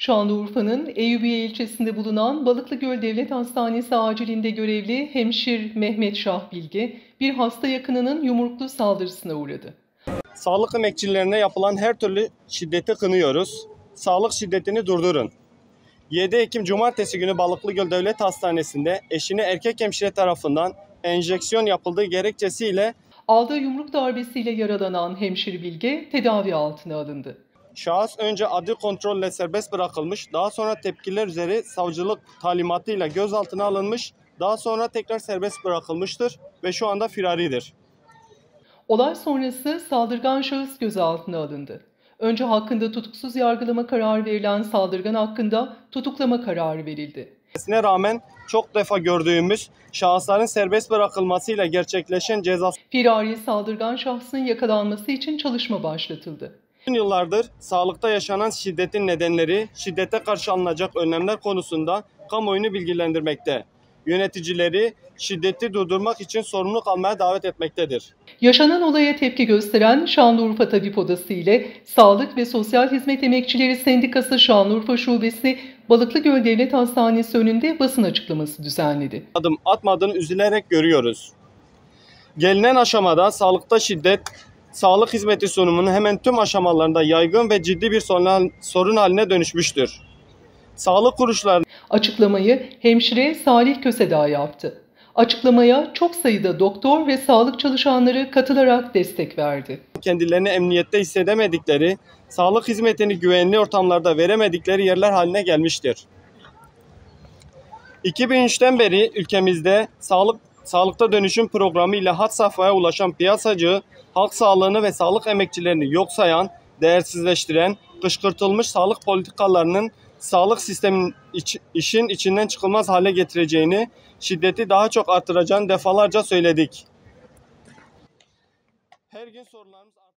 Şanlıurfa'nın Eyüpiye ilçesinde bulunan Balıklıgöl Devlet Hastanesi acilinde görevli hemşir Mehmet Şah Bilge, bir hasta yakınının yumruklu saldırısına uğradı. Sağlık emekçilerine yapılan her türlü şiddeti kınıyoruz. Sağlık şiddetini durdurun. 7 Ekim Cumartesi günü Balıklıgöl Devlet Hastanesi'nde eşine erkek hemşire tarafından enjeksiyon yapıldığı gerekçesiyle Aldığı yumruk darbesiyle yaralanan hemşire Bilge tedavi altına alındı. şahıs önce adli kontrolle serbest bırakılmış, daha sonra tepkiler üzere savcılık talimatıyla gözaltına alınmış, daha sonra tekrar serbest bırakılmıştır ve şu anda firaridir. Olay sonrası saldırgan şahıs gözaltına alındı. Önce hakkında tutuksuz yargılama kararı verilen saldırgan hakkında tutuklama kararı verildi. Ne rağmen çok defa gördüğümüz şahısların serbest bırakılmasıyla gerçekleşen cezası Firari saldırgan şahsın yakalanması için çalışma başlatıldı. yıllardır sağlıkta yaşanan şiddetin nedenleri, şiddete karşı alınacak önlemler konusunda kamuoyunu bilgilendirmekte. Yöneticileri şiddeti durdurmak için sorumluluk almaya davet etmektedir. Yaşanan olaya tepki gösteren Şanlıurfa Tabip Odası ile Sağlık ve Sosyal Hizmet Emekçileri Sendikası Şanlıurfa Şubesi Balıklıgöl Devlet Hastanesi önünde basın açıklaması düzenledi. Adım atmadığını üzülerek görüyoruz. Gelinen aşamada sağlıkta şiddet, sağlık hizmeti sunumunun hemen tüm aşamalarında yaygın ve ciddi bir sorun haline dönüşmüştür. Sağlık kuruluşları Açıklamayı hemşire Salih Kösedağ yaptı. Açıklamaya çok sayıda doktor ve sağlık çalışanları katılarak destek verdi. kendilerini emniyette hissedemedikleri, sağlık hizmetini güvenli ortamlarda veremedikleri yerler haline gelmiştir. 2003'ten beri ülkemizde sağlıkta dönüşüm programı ile had safhaya ulaşan piyasacı, halk sağlığını ve sağlık emekçilerini yok sayan, değersizleştiren, kışkırtılmış sağlık politikalarının sağlık sistemin işin içinden çıkılmaz hale getireceğini, şiddeti daha çok artıracağını defalarca söyledik. Her gün sorularımız